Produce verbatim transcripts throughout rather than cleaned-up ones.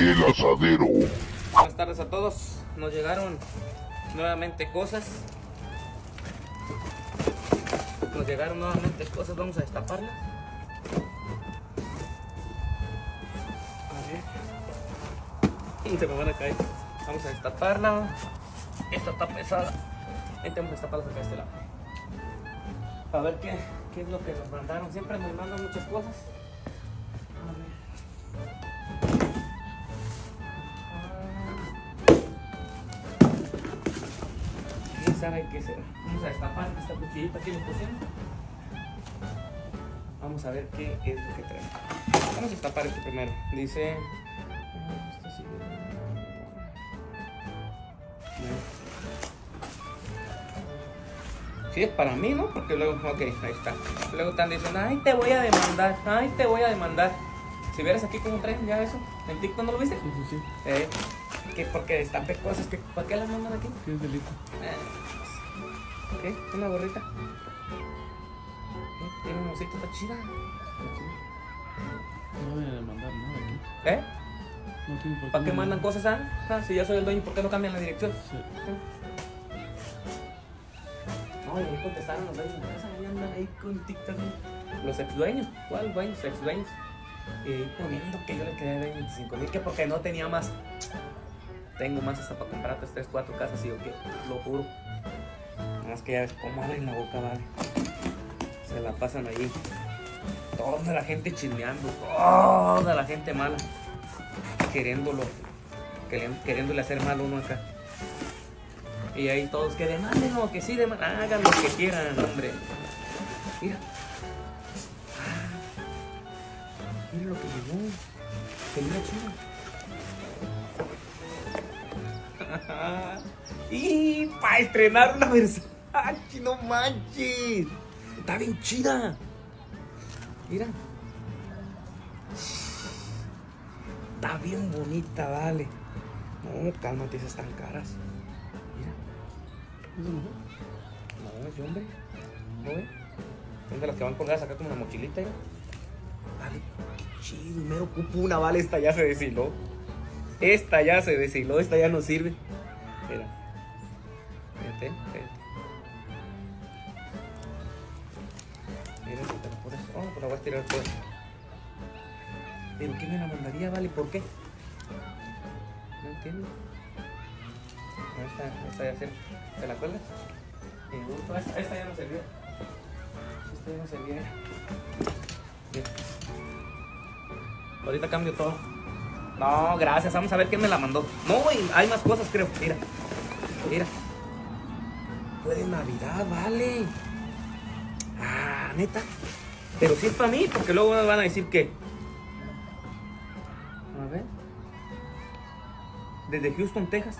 El Asadero. Buenas tardes a todos. Nos llegaron nuevamente cosas. Nos llegaron nuevamente cosas. Vamos a destaparlas. A ver. Se me van a caer. Vamos a destaparla. Esta está pesada. Vente, vamos a destaparla acá de este lado. A ver qué, qué es lo que nos mandaron. Siempre nos mandan muchas cosas. Sabe que se... Vamos a destapar esta cuchillita que le pusimos. Vamos a ver qué es lo que trae. Vamos a destapar este primero. Dice... Sí, es para mí, ¿no? Porque luego... Ok, ahí está. Luego están diciendo, ay, te voy a demandar. Ay, te voy a demandar. Si vieras aquí cómo traen ya eso. ¿En TikTok no lo viste? Sí, sí, sí. Eh, que porque destapé cosas. Que, ¿para qué las mandan aquí? ¿Qué es delito? Eh, ¿Qué? Una gorrita. ¿Eh? Tiene un osito, está chida. No voy a demandar nada aquí. ¿Eh? No tiene por qué. ¿Para qué no- mandan cosas, ah? Ah, si yo soy el dueño, ¿por qué no cambian la dirección? Sí. No, y ahí contestaron los dueños de casa, ahí andan ahí con TikTok. Los ex dueños, ¿cuál dueños? Ex dueños. Y ahí poniendo que yo le quedé de veinticinco mil, que porque no tenía más. Tengo más hasta para comprar tres, cuatro casas y yo que lo juro. Nada más que ya ves cómo abren la boca, vale. Se la pasan allí. Toda la gente chismeando, toda la gente mala. Queriéndolo, queriendo, queriéndole hacer mal uno acá. Y ahí todos que demanden, no, que sí demanden, hagan lo que quieran, hombre. Mira. Ah, mira lo que llegó. Se mira chido. Y para estrenar una Versace, no manches. Está bien chida. Mira. Está bien bonita, vale. No, cálmate, esas están caras. Mira. ¿Es de mujer? No, es de hombre. ¿No ve? Son de las que van colgadas acá como una mochilita. ¿eh? Vale, qué chido. Me ocupo una, vale. Esta ya se deshiló. Esta ya se deshiló. Esta ya no sirve. Mira. Fíjate, fíjate. Mira, si te la pones. Oh, pues la voy a estirar toda. ¿Pero qué me la mandaría, vale? ¿Por qué? No entiendo. No, esta, esta ya se, ¿te la cuelgas? Y gusto, esta, esta ya no servía. Esta ya no servía. Bien. Ahorita cambio todo. No, gracias. Vamos a ver quién me la mandó. No, y hay más cosas, creo. Mira. Mira. Fue de Navidad, vale. Ah, neta. Pero sí es para mí, porque luego me van a decir que... A ver. Desde Houston, Texas.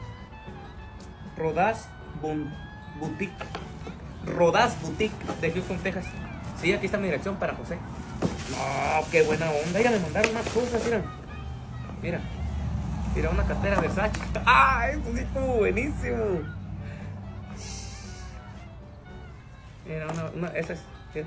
Rodaz Bon- Boutique. Rodaz Boutique de Houston, Texas. Sí, aquí está mi dirección para José. No, qué buena onda. Mira, me mandaron más cosas, mira. Mira. Mira, una cartera Versace. ¡Ah! Esto sí estuvo buenísimo. Mira, una, una, esa es. Mira.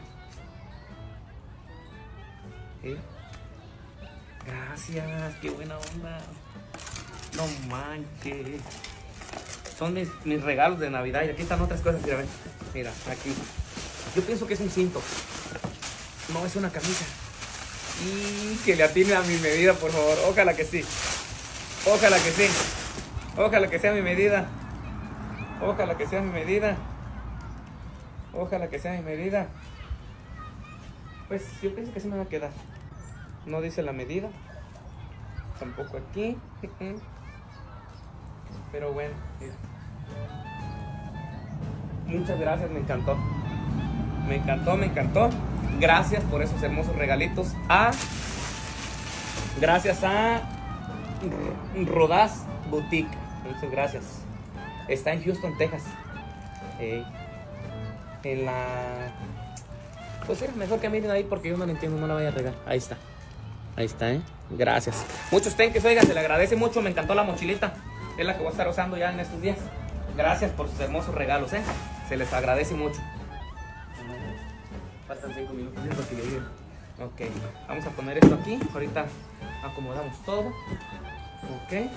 Mira. Gracias, qué buena onda. No manches. Son mis, mis regalos de Navidad. Y aquí están otras cosas, mira, ven. Mira, aquí. Yo pienso que es un cinto. No, es una camisa. Y que le atine a mi medida, por favor. Ojalá que sí. Ojalá que sí. Ojalá que sea mi medida. Ojalá que sea mi medida. Ojalá que sea mi medida. Pues yo pienso que sí me va a quedar. No dice la medida. Tampoco aquí. Pero bueno, mira. Muchas gracias, me encantó. Me encantó, me encantó. Gracias por esos hermosos regalitos. A Gracias a Rodaz Boutique. Muchas gracias. Está en Houston, Texas. Eh, en la... Pues era mejor que miren ahí porque yo no la entiendo, no la voy a regar. Ahí está. Ahí está, ¿eh? Gracias. Muchos tenques, oiga, se le agradece mucho. Me encantó la mochilita. Es la que voy a estar usando ya en estos días. Gracias por sus hermosos regalos, ¿eh? Se les agradece mucho. Faltan cinco minutos para que lleguen. Ok, vamos a poner esto aquí. Ahorita acomodamos todo. Ok.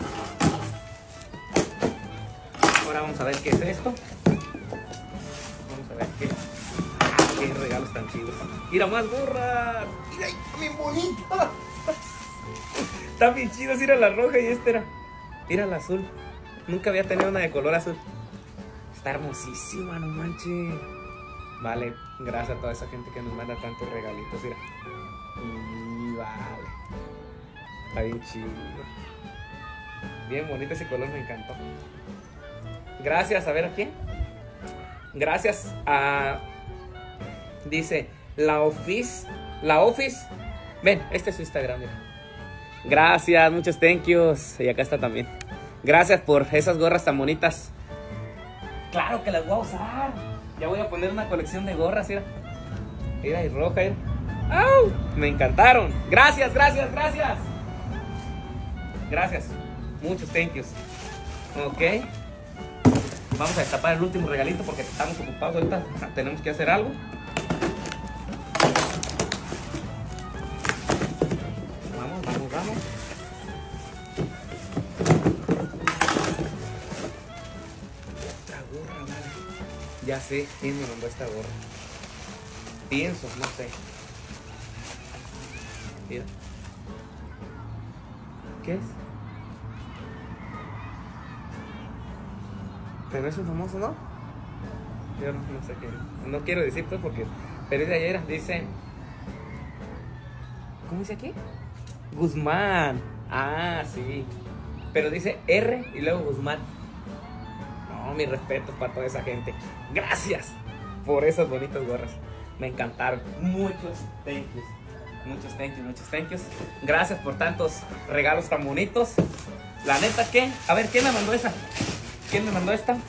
Ahora vamos a ver qué es esto. Vamos a ver qué. Ah, qué regalos tan chidos. Mira, más gorras. Mira, bien bonita. Están bien chidas. Mira la roja y esta era. Mira la azul. Nunca había tenido una de color azul. Está hermosísima, no manches. Vale, gracias a toda esa gente que nos manda tantos regalitos. Mira. Y vale. Está bien chido. Bien bonito ese color, me encantó. Gracias, a ver a quién. Gracias a... Dice, la Office. La Office. Ven, este es su Instagram, mira. Gracias, muchos thank yous. Y acá está también. Gracias por esas gorras tan bonitas. Claro que las voy a usar. Ya voy a poner una colección de gorras, mira. Mira, y roja, mira. ¡Au! Me encantaron. Gracias, gracias, gracias. Gracias. Muchos thank yous. Ok. Vamos a destapar el último regalito porque estamos ocupados ahorita. Tenemos que hacer algo. Vamos, vamos, vamos. Otra gorra, vale. Ya sé quién me mandó esta gorra. Pienso, no sé. Mira. ¿Qué es? Pero es un famoso, ¿no? Yo no, no sé qué. No quiero decir pues porque... Pero es de ayer, dice... ¿Cómo dice aquí? Guzmán. Ah, sí. Pero dice R y luego Guzmán. No, mis respetos para toda esa gente. Gracias por esas bonitas gorras. Me encantaron. Muchos thank yous. Muchos thank yous, muchos thank yous. Gracias por tantos regalos tan bonitos. La neta, ¿qué? A ver, ¿quién me mandó esa? ¿Quién me mandó esta?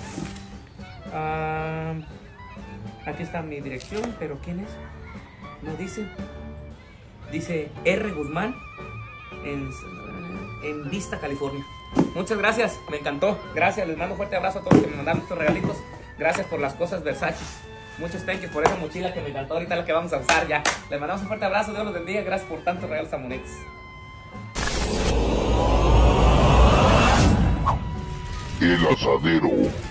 Uh, aquí está mi dirección, pero ¿quién es? No dice. Dice R. Guzmán en, en Vista, California. Muchas gracias, me encantó. Gracias, les mando un fuerte abrazo a todos los que me mandaron estos regalitos. Gracias por las cosas Versace. Muchos thank yous por esa mochila que me encantó. Ahorita la que vamos a usar ya. Les mandamos un fuerte abrazo, Dios los bendiga. Gracias por tantos regalos tan bonitos. El Asadero.